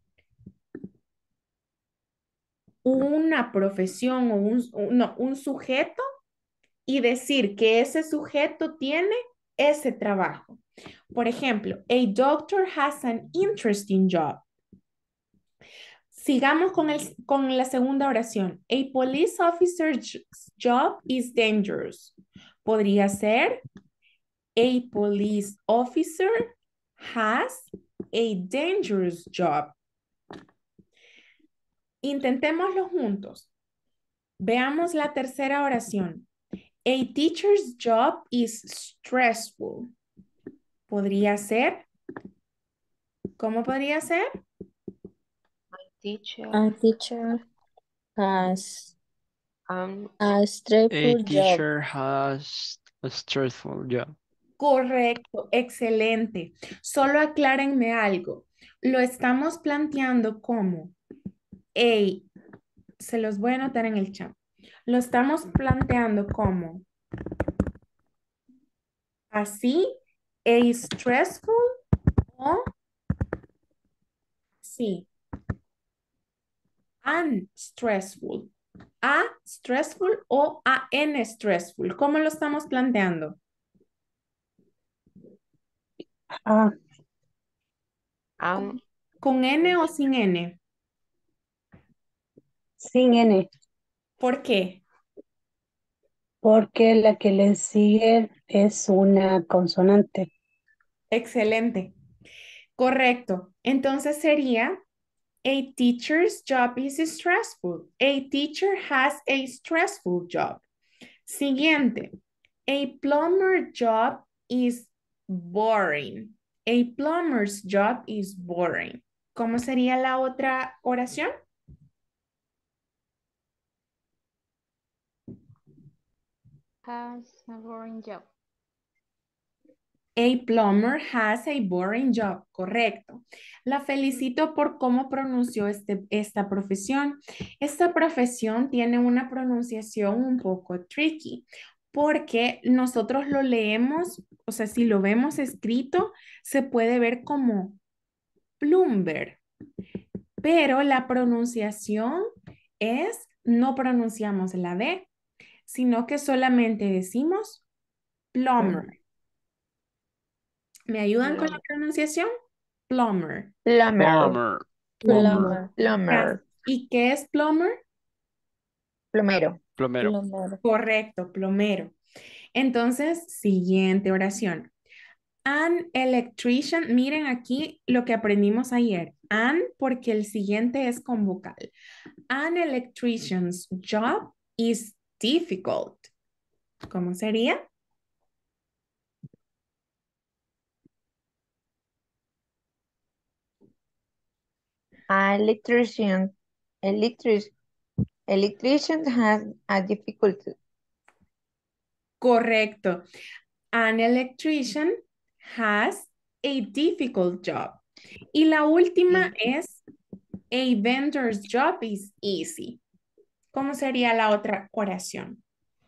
una profesión o un sujeto y decir que ese sujeto tiene ese trabajo. Por ejemplo, a doctor has an interesting job. Sigamos con la segunda oración. A police officer's job is dangerous. Podría ser a police officer has a dangerous job. Intentémoslo juntos. Veamos la tercera oración. A teacher's job is stressful. Podría ser. ¿Cómo podría ser? Teacher. A teacher has Um, a A stressful job. teacher has a stressful job. Correcto, excelente. Solo aclárenme algo. Lo estamos planteando como se los voy a anotar en el chat. Lo estamos planteando como así, a stressful o sí, unstressful. A stressful o an stressful. ¿Cómo lo estamos planteando? Ah, um, ¿Con N o sin N? sin N, ¿Por qué? porque la que le sigue es una consonante. Excelente. Correcto. Entonces sería, a teacher's job is stressful. A teacher has a stressful job. Siguiente. A plumber job is boring. A plumber's job is boring. ¿Cómo sería la otra oración? has a boring job. A plumber has a boring job. Correcto. La felicito por cómo pronunció esta profesión. Esta profesión tiene una pronunciación un poco tricky porque nosotros lo leemos, o sea, si lo vemos escrito, se puede ver como plumber, pero la pronunciación es, no pronunciamos la D, sino que solamente decimos plumber. ¿Me ayudan con la pronunciación? Plumber. Plumber. Plumber. Gracias. ¿Y qué es plumber? Plomero. Plomero. Plumber. Correcto, plomero. Entonces, siguiente oración. An electrician, miren aquí lo que aprendimos ayer. An porque el siguiente es con vocal. An electrician's job is difficult. ¿Cómo sería? An electrician has a difficulty. Correcto. An electrician has a difficult job. Y la última es a vendor's job is easy. ¿Cómo sería la otra oración?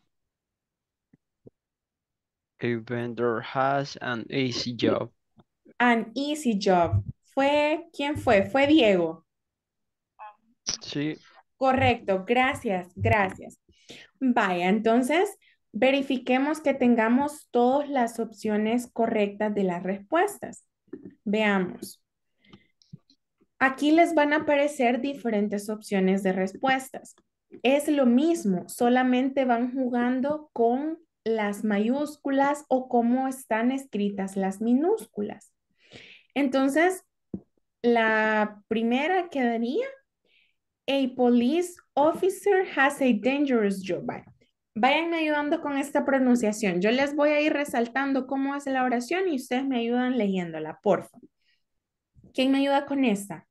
A vendor has an easy job. An easy job. ¿Quién fue? Fue Diego. Sí, Correcto, gracias, gracias. Vaya, entonces verifiquemos que tengamos todas las opciones correctas de las respuestas. Veamos. Aquí les van a aparecer diferentes opciones de respuestas. Es lo mismo, solamente van jugando con las mayúsculas o cómo están escritas las minúsculas. Entonces, la primera quedaría, a police officer has a dangerous job. Vayan ayudando con esta pronunciación. Yo les voy a ir resaltando cómo hace la oración y ustedes me ayudan leyéndola, por favor. ¿Quién me ayuda con esta?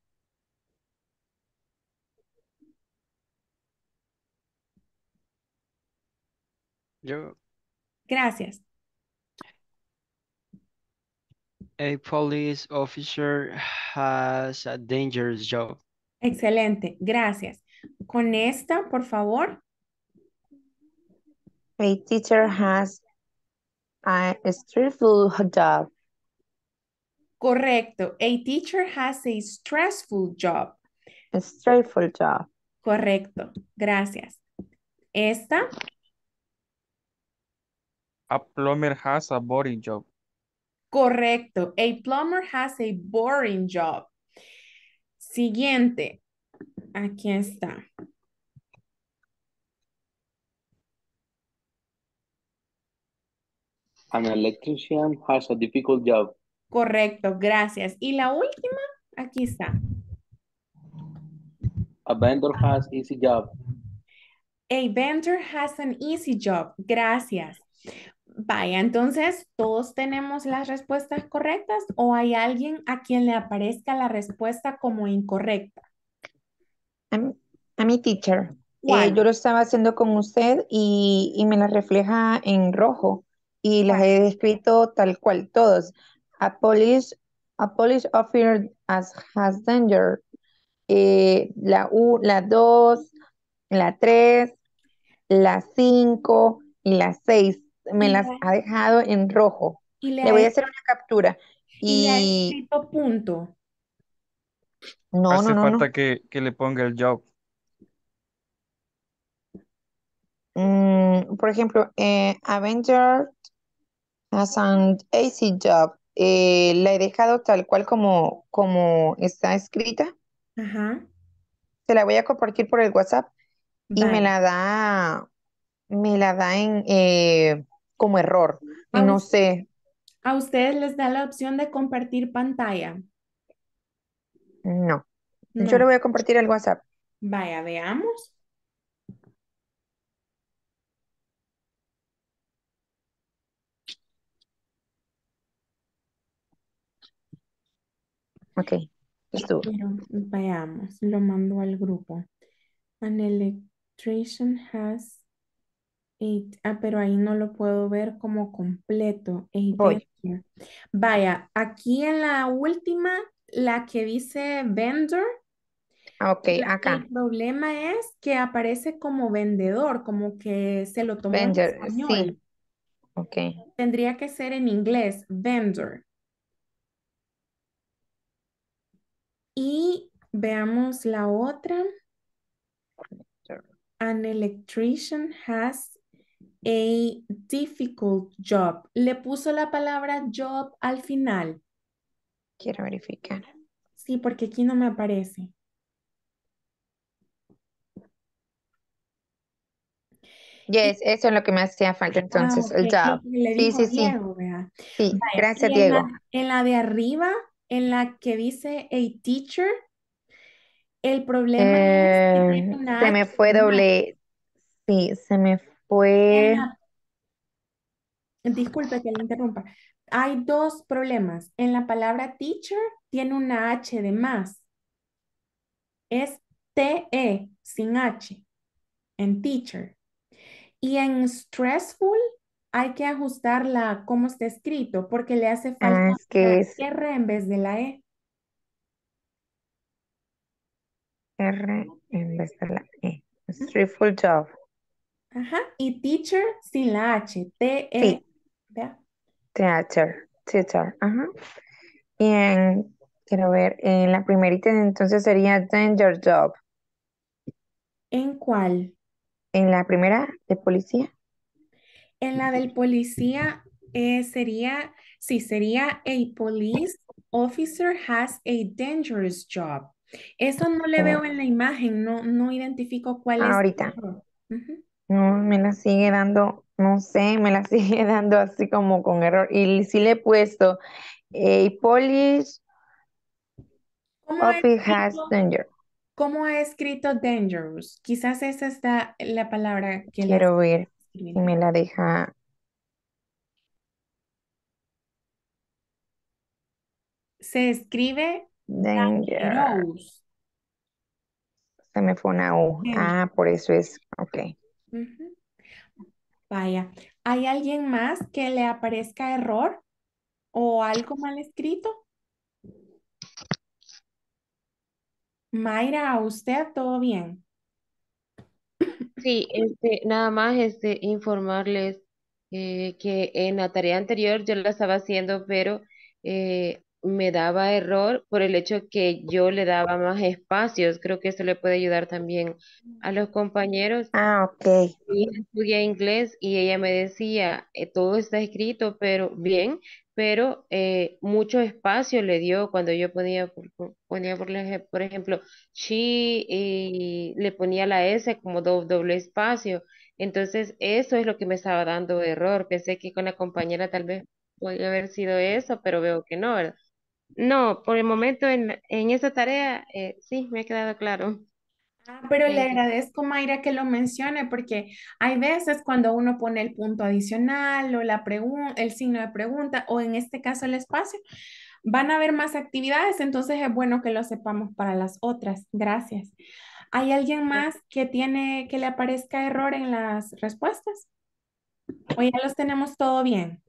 yo. Gracias. A police officer has a dangerous job. Excelente, gracias. Con esta, por favor. A teacher has a stressful job. Correcto. A teacher has a stressful job. A stressful job. Correcto, gracias. Esta. A plumber has a boring job. Correcto. A plumber has a boring job. Siguiente. Aquí está. An electrician has a difficult job. Correcto, gracias. Y la última, aquí está. A vendor has easy job. A vendor has an easy job. Gracias. Vaya, entonces, ¿todos tenemos las respuestas correctas o hay alguien a quien le aparezca la respuesta como incorrecta? A mi teacher. ¿Cuál? Yo lo estaba haciendo con usted y me la refleja en rojo y las ¿Cuál? he escrito tal cual, todos. A police officer has danger. La 2, la 3, la 5 y la 6 me Y las le, ha dejado en rojo. y le Le ha, voy a hacer una captura. y le ha Y escrito punto. no, no, Hace no, no. falta que le ponga el job. Por ejemplo, Avenger has an easy job. La he dejado tal cual como está escrita. Ajá. Se la voy a compartir por el WhatsApp y Vale. me la da en como error. Y A, no us- sé, a ustedes les da la opción de compartir pantalla. no. Yo le No. voy a compartir el WhatsApp. Vaya, veamos. Ok, estuvo. Pero veamos, lo mando al grupo. An electrician has pero ahí no lo puedo ver como completo. A Voy. vendor. Vaya, aquí en la última, la que dice vendor, Ok, el acá. problema es que aparece como vendedor, como que se lo tomó en Avenger, sí. español. Ok. Tendría que ser en inglés, vendor. Y veamos la otra. An electrician has a difficult job. Le puso la palabra job al final. Quiero verificar. Sí, porque aquí no me aparece. Yes, eso es lo que me hacía falta entonces, Ok, el lo job. que le Sí, dijo sí, sí. Diego, vea. Sí, Vaya, gracias, y Diego. en la de arriba, en la que dice a teacher, el problema es que tiene una Se H me fue de más. doble. Sí, se me En fue. la- disculpe que le interrumpa. Hay dos problemas. En la palabra teacher tiene una H de más. Es TE sin H en teacher. Y en stressful hay que ajustar cómo está escrito porque le hace falta Ah, es una que es R en vez de la E. R en vez de la E. Stressful job. Ajá. Y teacher sin la H. T-E. Sí, Vea. teacher. Teacher. Ajá. Quiero ver, en la primerita entonces sería danger job. ¿En cuál? En la primera de policía. En la del policía sería a police officer has a dangerous job. Eso no le veo Oh, en la imagen, no identifico cuál es. ahorita. Ujú. No, me la sigue dando, no sé, me la sigue dando así como con error. Y sí le he puesto, a police ¿Cómo ha officer has escrito, danger. cómo ha escrito dangerous? Quizás esa es la palabra que le hace Quiero ver escribir si me mal. la deja Se escribe danger. dangerous. Se me fue una U. Danger. Ah, por eso es, ok. Ujú. Vaya, ¿hay alguien más que le aparezca error o algo mal escrito? Mayra, ¿a usted todo bien? Sí, nada más informarles que en la tarea anterior yo la estaba haciendo, pero me daba error por el hecho que yo le daba más espacios. Creo que eso le puede ayudar también a los compañeros. Ah, ok. Mi hija estudia inglés y ella me decía, todo está escrito, pero bien, pero mucho espacio le dio cuando yo ponía por ejemplo, she y le ponía la S como doble espacio. Entonces, eso es lo que me estaba dando error. Pensé que con la compañera tal vez podría haber sido eso, pero veo que no, ¿verdad? No, por el momento en esa tarea, sí, me ha quedado claro. Pero le Thank you. agradezco, Mayra, que lo mencione porque hay veces cuando uno pone el punto adicional o el signo de pregunta o en este caso el espacio, van a haber más actividades, entonces es bueno que lo sepamos para las otras. Gracias. ¿Hay alguien más que le aparezca error en las respuestas? ¿O ya los tenemos todo bien?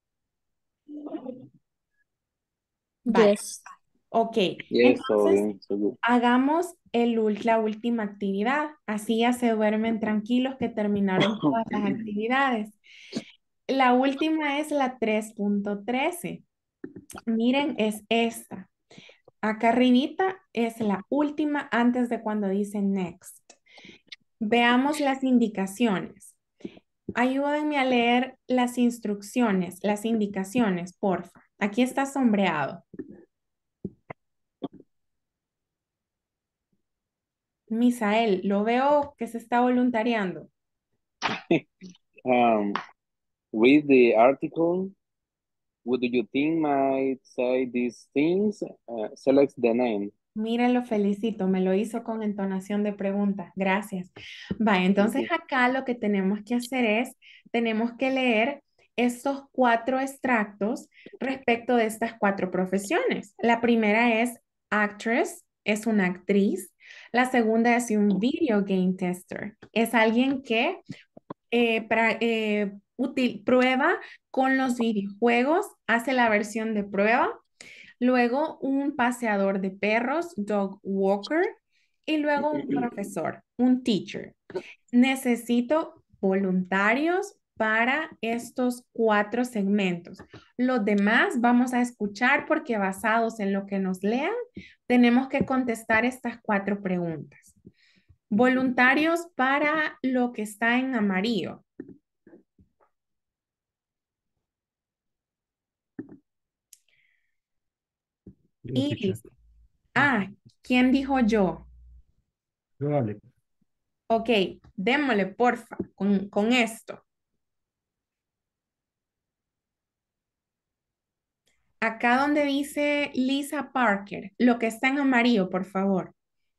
Vale. Yes. Ok, Yes, todo entonces bien, seguro. hagamos la última actividad. Así ya se duermen tranquilos que terminaron todas las actividades. La última es la 3.13. Miren, es esta. Acá arribita es la última antes de cuando dice next. Veamos las indicaciones. Ayúdenme a leer las instrucciones, las indicaciones, porfa. Aquí está sombreado. Misael, lo veo que se está voluntariando. Um, Read the article. What do you think might say these things? Select the name. Mire, lo felicito, me lo hizo con entonación de pregunta. Gracias. Va, Thank entonces you. acá lo que tenemos que hacer es, tenemos que leer estos 4 extractos respecto de estas 4 profesiones. La primera es actress, es una actriz. La segunda es un video game tester, es alguien que prueba con los videojuegos, hace la versión de prueba. Luego un paseador de perros, dog walker, y luego un profesor, un teacher. Necesito voluntarios para estos 4 segmentos. Los demás vamos a escuchar porque basados en lo que nos lean, tenemos que contestar estas 4 preguntas. Voluntarios para lo que está en amarillo. Yo, teacher. Iris. ¿Quién dijo yo? Yo, Alex. Ok, démosle porfa con esto. Acá donde dice Lisa Parker, lo que está en amarillo, por favor.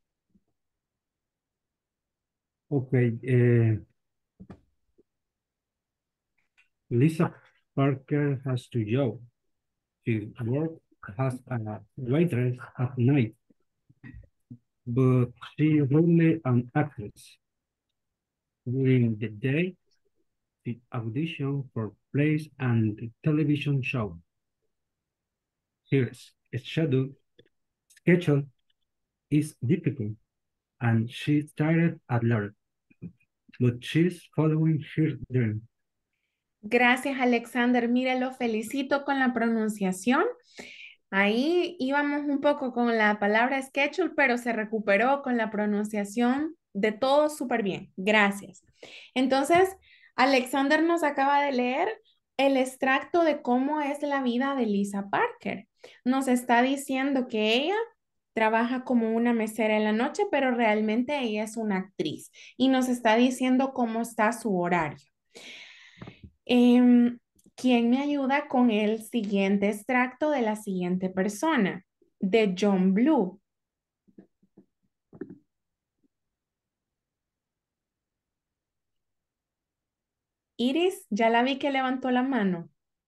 Okay. Lisa Parker has to job. She work as a waitress at night, but she is only an actress. During the day, the audition for plays and television show. Her schedule is difficult and she's tired at learn, but she's following her dream. Gracias, Alexander. Mire, lo felicito con la pronunciación. Ahí íbamos un poco con la palabra schedule, pero se recuperó con la pronunciación de todo súper bien. Gracias. Entonces, Alexander nos acaba de leer el extracto de cómo es la vida de Lisa Parker. Nos está diciendo que ella trabaja como una mesera en la noche, pero realmente ella es una actriz y nos está diciendo cómo está su horario. ¿Quién me ayuda con el siguiente extracto de la siguiente persona? De John Blue. Iris, ya la vi que levantó la mano.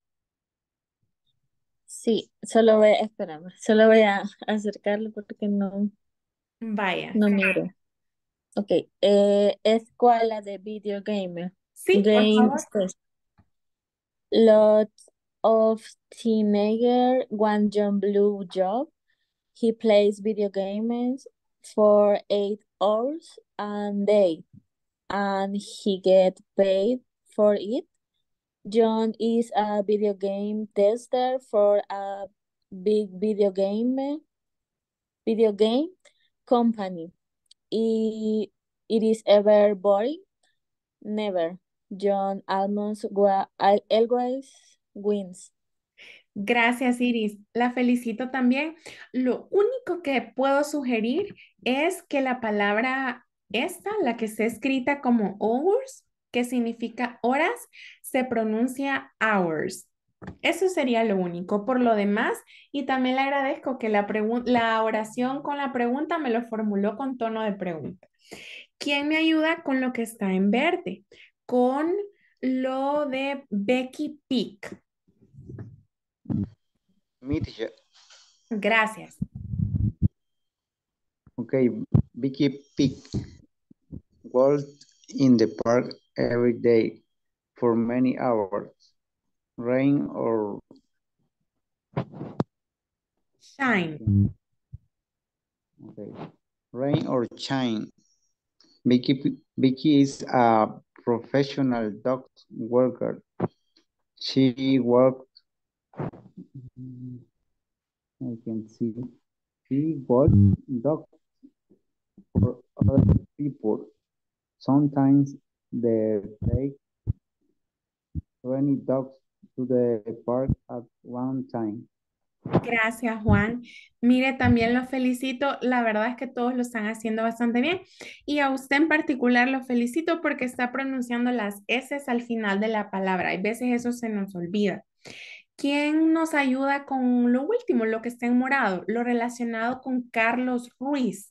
Sí, solo voy a, espérame, solo voy a acercarlo porque no, Vaya. no miro. Ok, es cuál la de video gamer. Sí, por Game favor. Station. Lots of teenagers want John Blue job. He plays video games for 8 hours a day and he get paid for it. John is a video game tester for a big video game company. It is ever boring? Never. John almost always wins. Gracias, Iris. La felicito también. Lo único que puedo sugerir es que la palabra esta, la que está escrita como hours, que significa horas, se pronuncia hours. Eso sería lo único. Por lo demás, y también le agradezco que la oración con la pregunta me lo formuló con tono de pregunta. ¿Quién me ayuda con lo que está en verde? Con lo de Becky Pick. Me, teacher. Gracias. Okay, Vicky Pig walked in the park every day for many hours, rain or shine. Okay, rain or shine. Vicky is a professional dog worker. She worked. I can see. She walks dogs for other people. Sometimes they take 20 dogs to the park at one time. Gracias, Juan. Mire, también lo felicito. La verdad es que todos lo están haciendo bastante bien. Y a usted en particular lo felicito porque está pronunciando las S al final de la palabra. Hay veces eso se nos olvida. ¿Quién nos ayuda con lo último, lo que está en morado? Lo relacionado con Carlos Ruiz.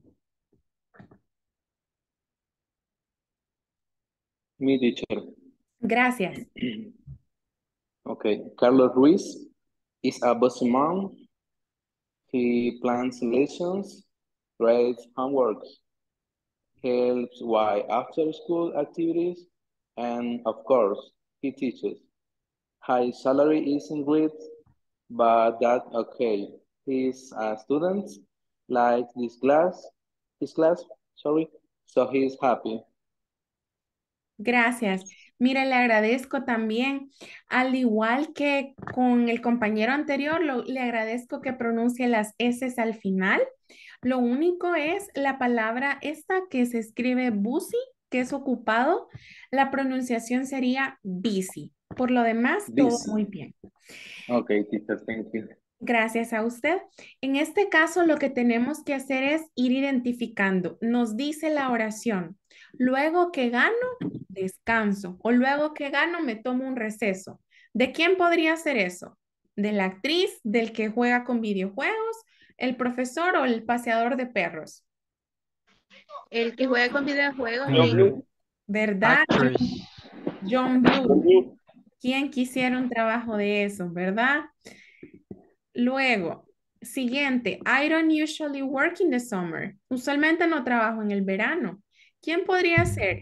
Me, teacher. Gracias. Okay, Carlos Ruiz is a busman. He plans lessons, grades homework, helps with after-school activities, and of course, he teaches. His salary isn't great, but that's okay. He's a student, like his class, sorry, so he's happy. Gracias. Mire, le agradezco también, al igual que con el compañero anterior, le agradezco que pronuncie las S al final. Lo único es la palabra esta que se escribe busy, que es ocupado. La pronunciación sería busy. Por lo demás, todo Busy. muy bien. Okay, teacher, thank you. Gracias a usted. En este caso, lo que tenemos que hacer es ir identificando. Nos dice la oración. Luego que gano, descanso. O luego que gano, me tomo un receso. ¿De quién podría ser eso? ¿De la actriz, del que juega con videojuegos, el profesor o el paseador de perros? El que juega con videojuegos. John Blue. ¿Verdad? Actress. John Blue. ¿Quién quisiera un trabajo de eso, verdad? Luego, siguiente, I don't usually work in the summer. Usualmente no trabajo en el verano. ¿Quién podría ser?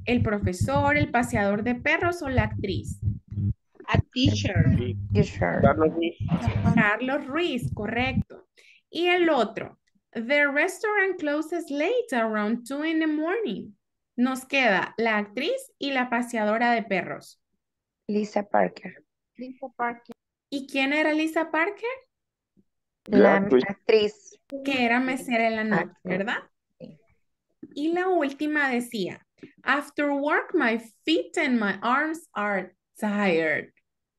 ¿El profesor, el paseador de perros o la actriz? A teacher. Teacher. Carlos Ruiz. Carlos Ruiz, correcto. Y el otro. The restaurant closes late around 2 in the morning. Nos queda la actriz y la paseadora de perros. Lisa Parker. Lisa Parker. ¿Y quién era Lisa Parker? La actriz. actriz. Que era mesera en la noche, ¿verdad? Y la última decía, after work my feet and my arms are tired.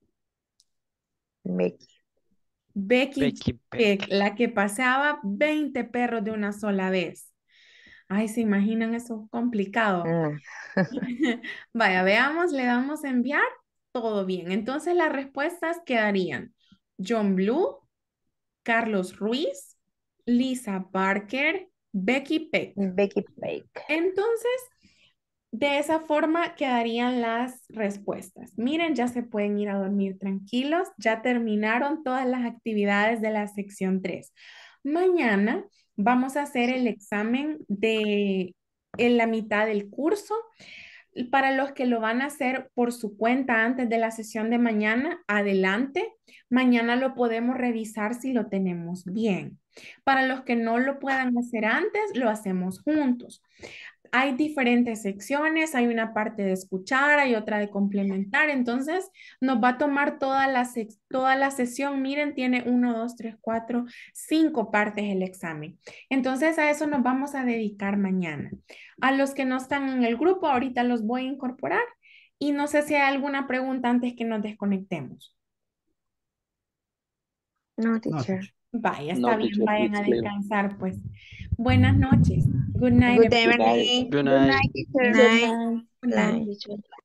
Becky. Becky Becky Peck, la que paseaba 20 perros de una sola vez. Ay, ¿se imaginan eso complicado? No. Vaya, veamos, le damos a enviar, todo bien. Entonces las respuestas quedarían John Blue, Carlos Ruiz, Lisa Parker, Becky Peck. Becky Peck. Entonces, de esa forma quedarían las respuestas. Miren, ya se pueden ir a dormir tranquilos. Ya terminaron todas las actividades de la sección 3. Mañana vamos a hacer el examen de en la mitad del curso. Para los que lo van a hacer por su cuenta antes de la sesión de mañana, adelante. Mañana lo podemos revisar si lo tenemos bien. Para los que no lo puedan hacer antes, lo hacemos juntos. Hay diferentes secciones, hay una parte de escuchar, hay otra de complementar, entonces nos va a tomar toda la sesión. Miren, tiene 1, 2, 3, 4, 5 partes el examen. Entonces a eso nos vamos a dedicar mañana. A los que no están en el grupo, ahorita los voy a incorporar y no sé si hay alguna pregunta antes que nos desconectemos. No, teacher. Vaya, No, está bien, teacher, vayan a it's clear. descansar pues. Buenas noches. Good night. Good everyone. evening. Good Good night. night, teacher. Good night. Good night. Night. Teacher.